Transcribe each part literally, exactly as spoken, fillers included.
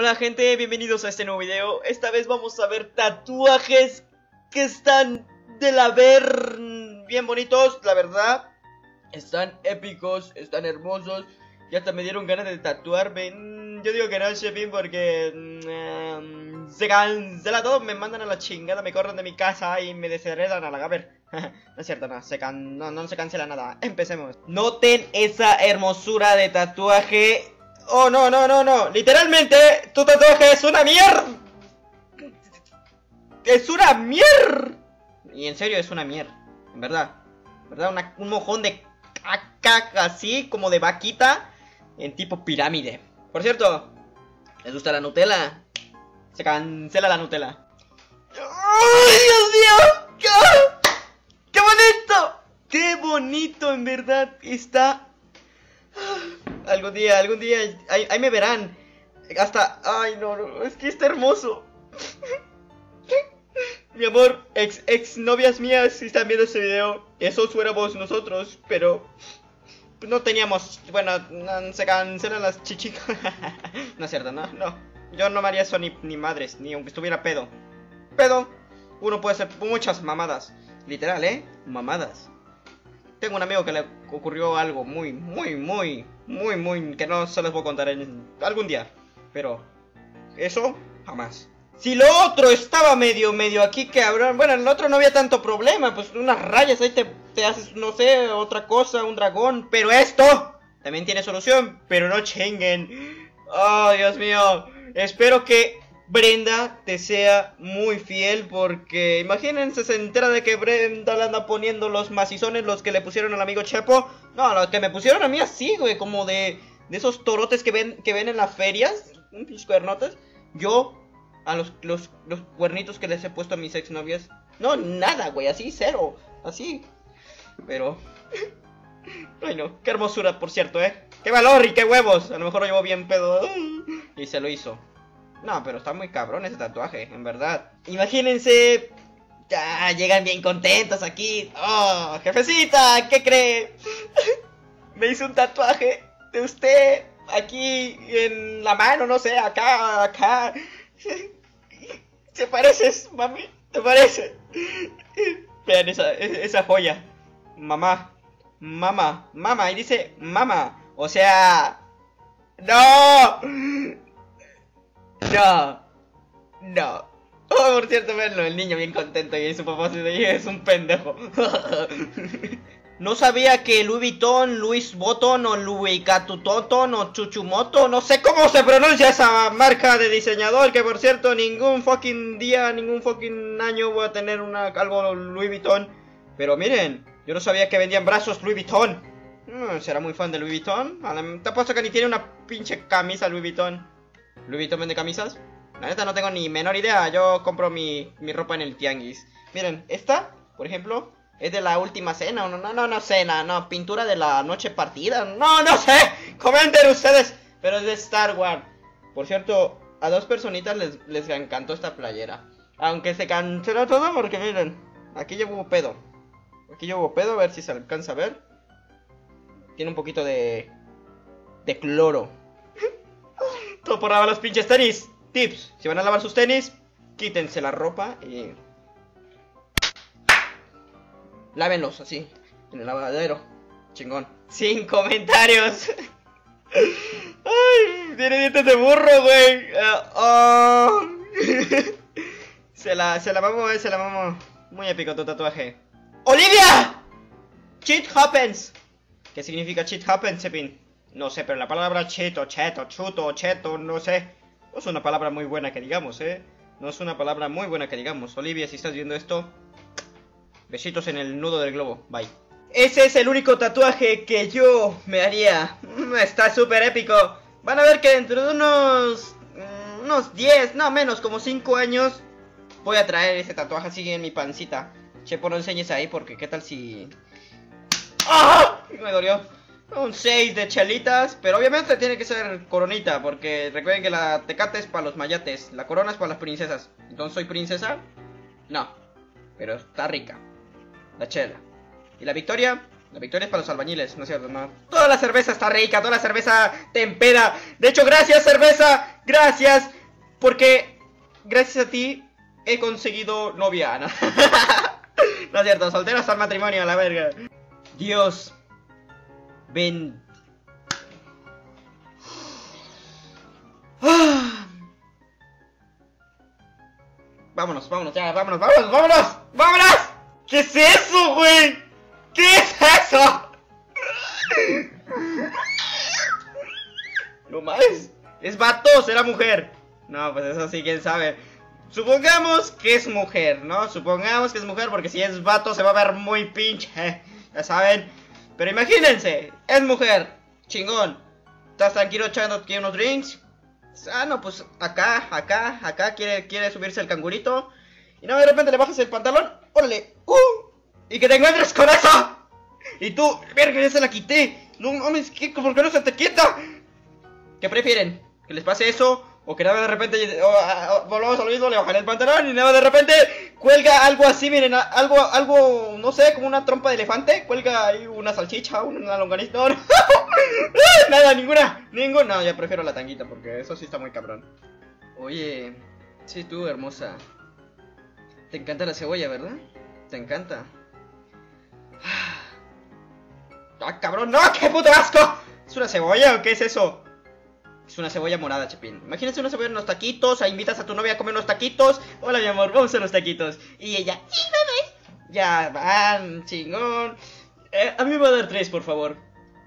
Hola gente, bienvenidos a este nuevo video. Esta vez vamos a ver tatuajes que están de la ver bien bonitos, la verdad. Están épicos, están hermosos. Y hasta me dieron ganas de tatuarme. Yo digo que no, Shepin, porque um, se cancela todo, me mandan a la chingada, me corren de mi casa y me desheredan a la gaber. No es cierto, no se, can no, no se cancela nada. Empecemos. Noten esa hermosura de tatuaje. Oh, no, no, no, no. Literalmente, tu tatuaje es una mierda. Es una mierda. Y en serio, es una mierda. En verdad. ¿Verdad? Una, un mojón de caca así, como de vaquita, en tipo pirámide. Por cierto, ¿les gusta la Nutella? Se cancela la Nutella. ¡Ay, Dios mío! ¡Qué, qué bonito! ¡Qué bonito, en verdad! Está... Algún día, algún día, ahí, ahí me verán. Hasta, ay no, no, es que está hermoso. Mi amor, ex, ex novias mías, si están viendo este video, esos fuéramos nosotros, pero no teníamos, bueno, no, se cancelan las chichicas. No es cierto, no, no. Yo no me haría eso ni, ni madres, ni aunque estuviera pedo. Pedo, uno puede hacer muchas mamadas. Literal, ¿eh? Mamadas. Tengo un amigo que le ocurrió algo muy, muy, muy, muy, muy... que no se les voy a contar en algún día. Pero eso, jamás. Si lo otro estaba medio, medio aquí que habrán... Bueno, en el otro no había tanto problema. Pues unas rayas, ahí te, te haces, no sé, otra cosa, un dragón. Pero esto también tiene solución. Pero no chinguen. Oh, Dios mío. Espero que Brenda te sea muy fiel, porque imagínense, se entera de que Brenda le anda poniendo los macizones, los que le pusieron al amigo Chepo. No, los que me pusieron a mí así, güey, como de, de esos torotes que ven, que ven en las ferias, pinches cuernotes. Yo, a los, los, los cuernitos que les he puesto a mis exnovias, no, nada, güey, así, cero, así. Pero, ay no, qué hermosura, por cierto, eh. Qué valor y qué huevos, a lo mejor lo llevo bien pedo. Y se lo hizo. No, pero está muy cabrón ese tatuaje, en verdad. Imagínense, ya llegan bien contentos aquí. Oh, jefecita, ¿qué cree? Me hizo un tatuaje de usted aquí en la mano, no sé, acá, acá. ¿Te pareces, mami? ¿Te parece? Vean esa, esa joya. Mamá, mamá, mamá, y dice mamá. O sea, ¡no! No, no. Oh, por cierto, verlo, el niño bien contento y su papá se dice, es un pendejo. No sabía que Louis Vuitton, Louis Vuitton o Louis Catutoton o Chuchumoto, no sé cómo se pronuncia esa marca de diseñador, que por cierto, ningún fucking día, ningún fucking año voy a tener una, algo Louis Vuitton. Pero miren, yo no sabía que vendían brazos Louis Vuitton. Hmm, ¿será muy fan de Louis Vuitton? Te apuesto que ni tiene una pinche camisa Louis Vuitton. ¿Louis Vuitton vende camisas? La neta no tengo ni menor idea. Yo compro mi, mi ropa en el tianguis. Miren, esta, por ejemplo, es de la última cena. No, no, no, no cena, no, pintura de la noche partida. No, no sé, comenten ustedes. Pero es de Star Wars. Por cierto, a dos personitas les, les encantó esta playera. Aunque se canceló todo porque miren, aquí llevo pedo. Aquí llevo pedo, a ver si se alcanza a ver. Tiene un poquito de... de cloro. Todo por lavar los pinches tenis. Tips, si van a lavar sus tenis, quítense la ropa y lávenlos así, en el lavadero. Chingón. Sin comentarios. Ay, tiene dientes de burro, güey. Uh, oh. Se la, se la mamó, eh, se la mamó. Muy épico tu tatuaje. ¡Olivia! Shit happens. ¿Qué significa shit happens, Sepin? No sé, pero la palabra cheto, cheto, chuto, cheto, no sé. No es una palabra muy buena que digamos, ¿eh? No es una palabra muy buena que digamos. Olivia, si estás viendo esto, besitos en el nudo del globo. Bye. Ese es el único tatuaje que yo me haría. Está súper épico. Van a ver que dentro de unos... unos diez, no menos, como cinco años, voy a traer ese tatuaje así en mi pancita. Chepo, no enseñes ahí porque qué tal si... ¡Ah! Me dolió. Un seis de chelitas, pero obviamente tiene que ser coronita, porque recuerden que la tecate es para los mayates, la corona es para las princesas. Entonces, ¿soy princesa? No, pero está rica la chela. ¿Y la victoria? La victoria es para los albañiles, ¿no es cierto? No. Toda la cerveza está rica, toda la cerveza te empeda. De hecho, gracias cerveza, Gracias, porque gracias a ti he conseguido novia. No, no es cierto, soltero hasta el matrimonio, a la verga. Dios, ven. Ah. Vámonos, vámonos, ya, vámonos, vámonos, vámonos, vámonos. ¿Qué es eso, güey? ¿Qué es eso? No más. ¿Es vato o será mujer? No, pues eso sí, quién sabe. Supongamos que es mujer, ¿no? Supongamos que es mujer porque si es vato se va a ver muy pinche. Ya saben. Pero imagínense, es mujer. Chingón. ¿Estás tranquilo echando aquí unos drinks? Ah, no, pues acá, acá, acá quiere, quiere subirse el cangurito. Y no, de repente le bajas el pantalón. ¡Órale! ¡Uh! Y que te encuentres con eso. Y tú, verga, ya se la quité. No mames, ¿qué? ¿Por qué no se te quita? ¿Qué prefieren? ¿Que les pase eso? O que nada de repente o, o, volvamos a lo mismo, le bajaré el pantalón y nada de repente cuelga algo así, miren, algo, algo, no sé, como una trompa de elefante. Cuelga ahí una salchicha, una longaniza. No, no. Nada, ninguna, ninguna. No, ya prefiero la tanguita porque eso sí está muy cabrón. Oye, sí, tú, hermosa. Te encanta la cebolla, ¿verdad? Te encanta. ¡Ah, cabrón! ¡No! ¡Qué puto asco! ¿Es una cebolla o qué es eso? Es una cebolla morada, Chepín. Imagínate una cebolla en los taquitos. Ahí invitas a tu novia a comer unos taquitos. Hola, mi amor, vamos a los taquitos. Y ella, sí, bebé. Ya van, chingón. Eh, a mí me va a dar tres, por favor.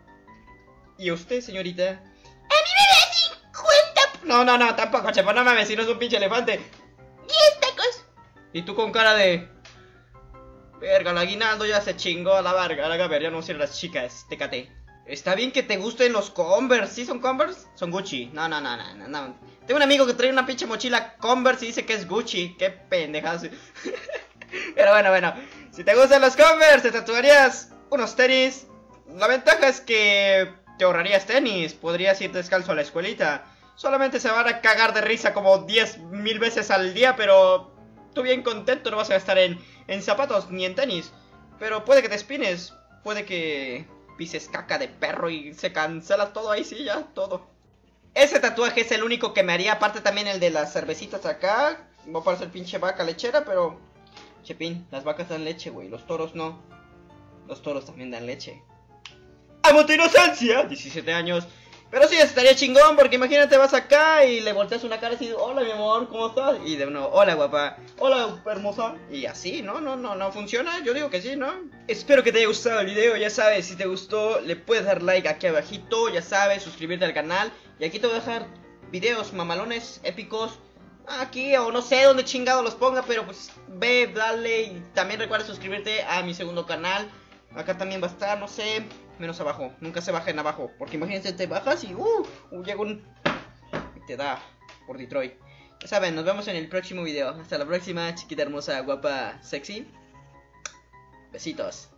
¿Y usted, señorita? A mí me da cincuenta. No, no, no, tampoco, Chepa, no mames, si no es un pinche elefante. Diez tacos. Y tú con cara de... Verga, el aguinaldo ya se chingó a la verga. A ver, ya no sirven las chicas, tecate. Está bien que te gusten los Converse. ¿Sí son Converse? Son Gucci. No, no, no, no, no. Tengo un amigo que trae una pinche mochila Converse y dice que es Gucci. Qué pendejas. Pero bueno, bueno. Si te gustan los Converse, te tatuarías unos tenis. La ventaja es que te ahorrarías tenis. Podrías ir descalzo a la escuelita. Solamente se van a cagar de risa como diez mil veces al día, pero tú bien contento, no vas a gastar en, en zapatos ni en tenis. Pero puede que te espines. Puede que... pises caca de perro y se cancela todo ahí, sí, ya, todo. Ese tatuaje es el único que me haría, aparte también el de las cervecitas acá. Va a parecer pinche vaca lechera, pero... Chepín, las vacas dan leche, güey, los toros no. Los toros también dan leche. ¡Amo tu inocencia! diecisiete años. Pero sí, estaría chingón, porque imagínate, vas acá y le volteas una cara y dices, hola mi amor, ¿cómo estás? Y de nuevo, hola guapa, hola hermosa. Y así, ¿no? No, no, no funciona, yo digo que sí, ¿no? Espero que te haya gustado el video, ya sabes, si te gustó, le puedes dar like aquí abajito, ya sabes, suscribirte al canal. Y aquí te voy a dejar videos mamalones, épicos, aquí o no sé dónde chingado los ponga, pero pues ve, dale y también recuerda suscribirte a mi segundo canal. Acá también va a estar, no sé, menos abajo, nunca se bajen abajo, porque imagínense, te bajas y uh, uh llega un... y te da por Detroit. Ya saben, nos vemos en el próximo video. Hasta la próxima, chiquita hermosa, guapa, sexy. Besitos.